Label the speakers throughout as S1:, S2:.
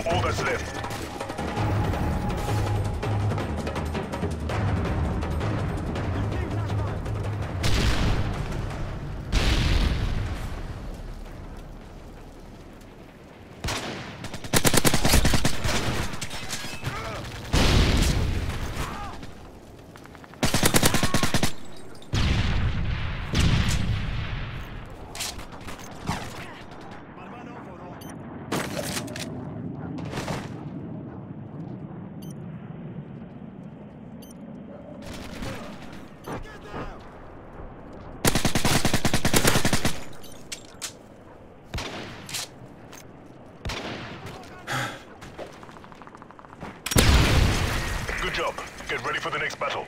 S1: You're all that's left. Good job. Get ready for the next battle.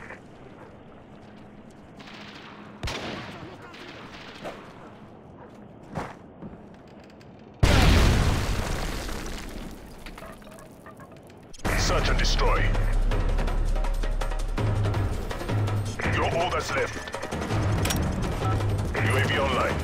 S1: Search and destroy. You're all that's left. UAV online.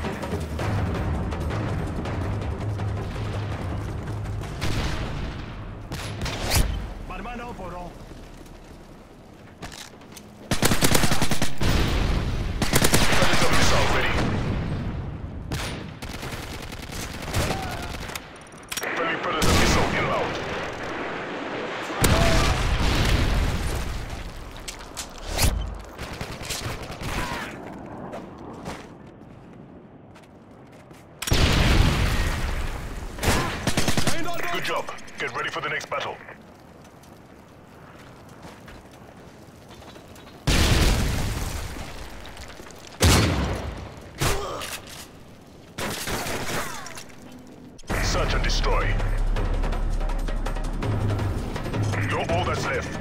S1: Good job. Get ready for the next battle. Search and destroy. You're all that's left.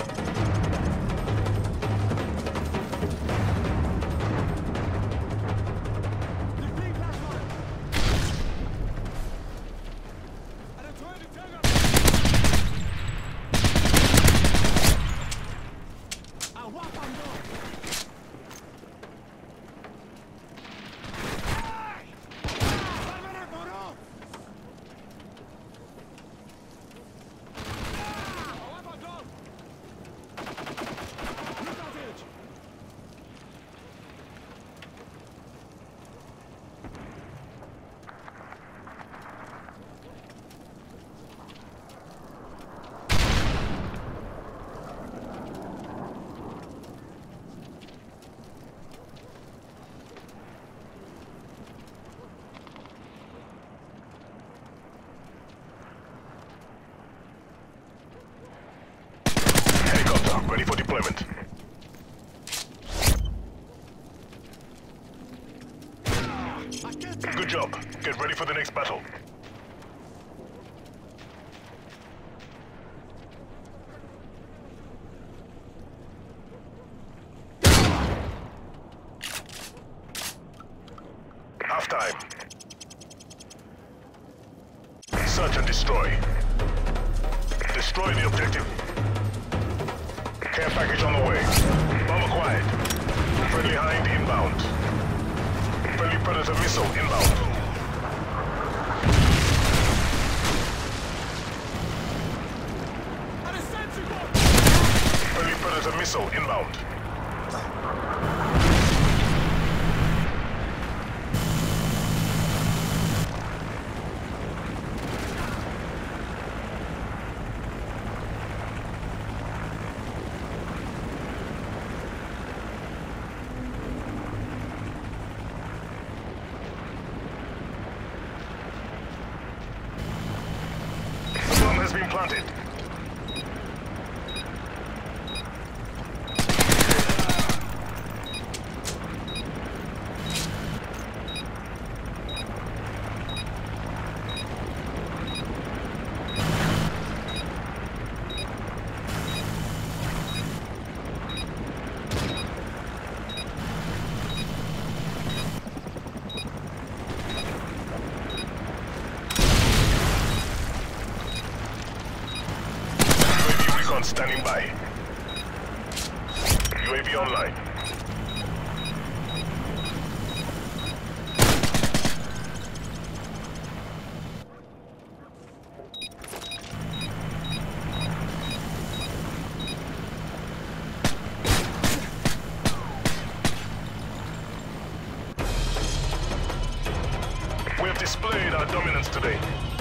S1: Ready for deployment. Good job. Get ready for the next battle. Half time. Search and destroy. Destroy the objective. Care package on the way. Bomb acquired. Friendly Hind inbound. Friendly Predator missile inbound. Friendly Predator missile inbound. Has been planted. Standing by. UAV online. We have displayed our dominance today.